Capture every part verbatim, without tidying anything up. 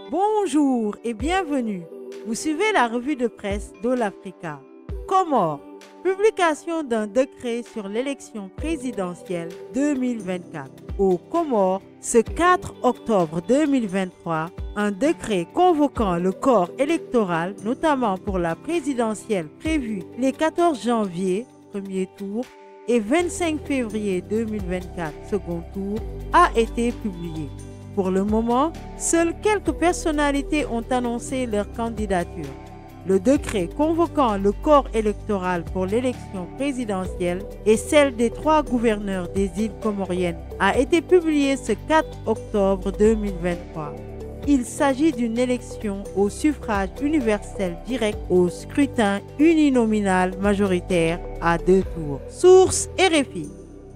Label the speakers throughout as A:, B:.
A: Bonjour et bienvenue. Vous suivez la revue de presse d'All Africa. Comores, publication d'un décret sur l'élection présidentielle deux mille vingt-quatre. Aux Comores, ce quatre octobre deux mille vingt-trois, un décret convoquant le corps électoral, notamment pour la présidentielle prévue les quatorze janvier, premier tour, et vingt-cinq février deux mille vingt-quatre, second tour, a été publié. Pour le moment, seules quelques personnalités ont annoncé leur candidature. Le décret convoquant le corps électoral pour l'élection présidentielle et celle des trois gouverneurs des îles comoriennes a été publié ce quatre octobre deux mille vingt-trois. Il s'agit d'une élection au suffrage universel direct au scrutin uninominal majoritaire à deux tours. Source R F I.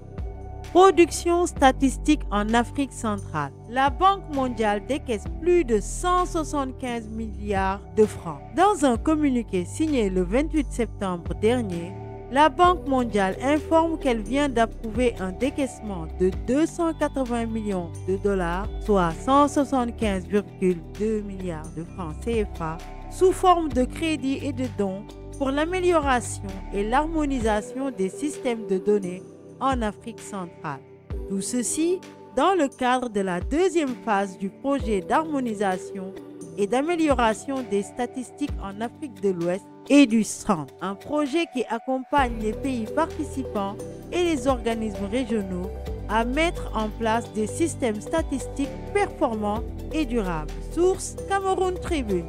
A: Production statistique en Afrique centrale. La Banque mondiale décaisse plus de cent soixante-quinze milliards de francs. Dans un communiqué signé le vingt-huit septembre dernier, la Banque mondiale informe qu'elle vient d'approuver un décaissement de deux cent quatre-vingts millions de dollars, soit cent soixante-quinze virgule deux milliards de francs C F A, sous forme de crédits et de dons pour l'amélioration et l'harmonisation des systèmes de données en Afrique centrale. Tout ceci dans le cadre de la deuxième phase du projet d'harmonisation et d'amélioration des statistiques en Afrique de l'Ouest et du Centre, un projet qui accompagne les pays participants et les organismes régionaux à mettre en place des systèmes statistiques performants et durables. Source Cameroun Tribune.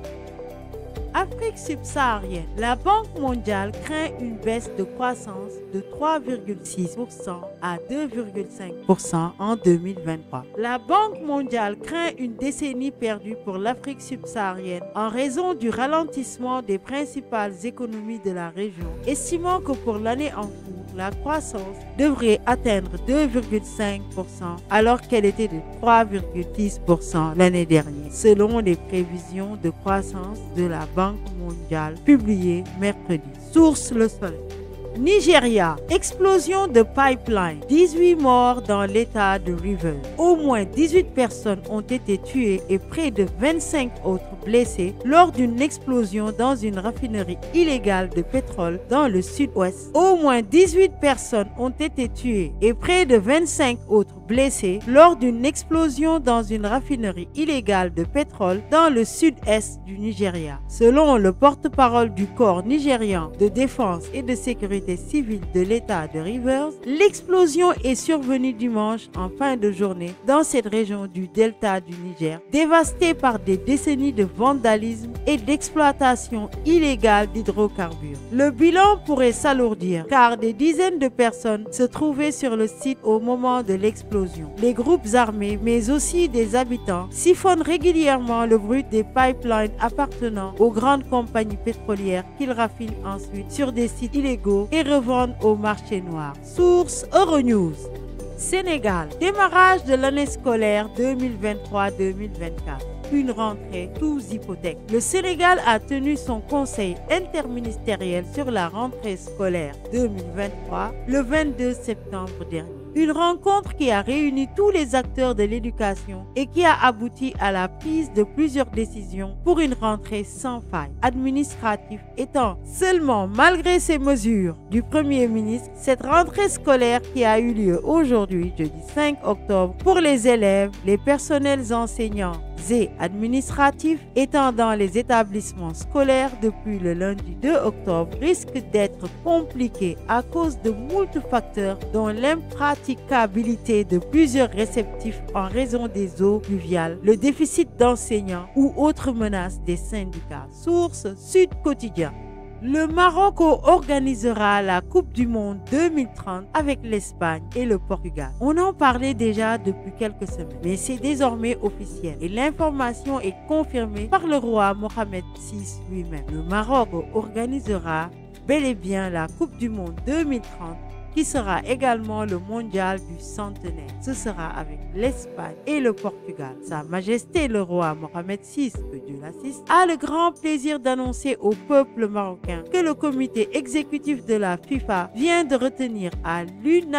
A: Afrique subsaharienne, la Banque mondiale craint une baisse de croissance de trois virgule six pour cent à deux virgule cinq pour cent en deux mille vingt-trois. La Banque mondiale craint une décennie perdue pour l'Afrique subsaharienne en raison du ralentissement des principales économies de la région, estimant que pour l'année en cours, la croissance devrait atteindre deux virgule cinq pour cent alors qu'elle était de trois virgule dix pour cent l'année dernière, selon les prévisions de croissance de la Banque mondiale publiées mercredi. Source Le Soleil. Nigeria, explosion de pipeline, dix-huit morts dans l'état de Rivers. Au moins dix-huit personnes ont été tuées et près de vingt-cinq autres blessées lors d'une explosion dans une raffinerie illégale de pétrole dans le sud-ouest. Au moins dix-huit personnes ont été tuées et près de vingt-cinq autres blessées lors d'une explosion dans une raffinerie illégale de pétrole dans le sud-est du Nigeria. Selon le porte-parole du corps nigérian de défense et de sécurité civile de l'État de Rivers, l'explosion est survenue dimanche en fin de journée dans cette région du delta du Niger, dévastée par des décennies de vandalisme et d'exploitation illégale d'hydrocarbures. Le bilan pourrait s'alourdir car des dizaines de personnes se trouvaient sur le site au moment de l'explosion. Les groupes armés, mais aussi des habitants, siphonnent régulièrement le brut des pipelines appartenant aux grandes compagnies pétrolières qu'ils raffinent ensuite sur des sites illégaux et revendent au marché noir. Source Euronews. Sénégal, démarrage de l'année scolaire deux mille vingt-trois deux mille vingt-quatre. Une rentrée tous hypothèques. Le Sénégal a tenu son conseil interministériel sur la rentrée scolaire deux mille vingt-trois le vingt-deux septembre dernier. Une rencontre qui a réuni tous les acteurs de l'éducation et qui a abouti à la prise de plusieurs décisions pour une rentrée sans faille. Administratif étant seulement, malgré ces mesures du Premier ministre, cette rentrée scolaire qui a eu lieu aujourd'hui, jeudi cinq octobre, pour les élèves, les personnels enseignants et administratifs étant dans les établissements scolaires depuis le lundi deux octobre, risque d'être compliquée à cause de moult facteurs dont l'impraticabilité de plusieurs réceptifs en raison des eaux pluviales, le déficit d'enseignants ou autres menaces des syndicats. Source Sud Quotidien. Le Maroc organisera la Coupe du Monde deux mille trente avec l'Espagne et le Portugal. On en parlait déjà depuis quelques semaines, mais c'est désormais officiel et l'information est confirmée par le roi Mohamed six lui-même. Le Maroc organisera bel et bien la Coupe du Monde deux mille trente qui sera également le mondial du centenaire. Ce sera avec l'Espagne et le Portugal. Sa Majesté le roi Mohamed six, que Dieu l'assiste, a le grand plaisir d'annoncer au peuple marocain que le comité exécutif de la FIFA vient de retenir à l'unanimité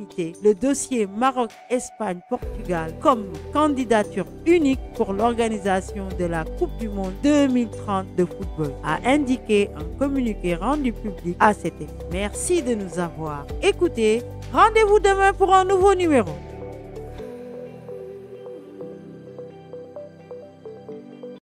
A: l'actualité le dossier Maroc-Espagne-Portugal comme candidature unique pour l'organisation de la Coupe du Monde deux mille trente de football, a indiqué un communiqué rendu public à cet effet. Merci de nous avoir écoutés. Rendez-vous demain pour un nouveau numéro.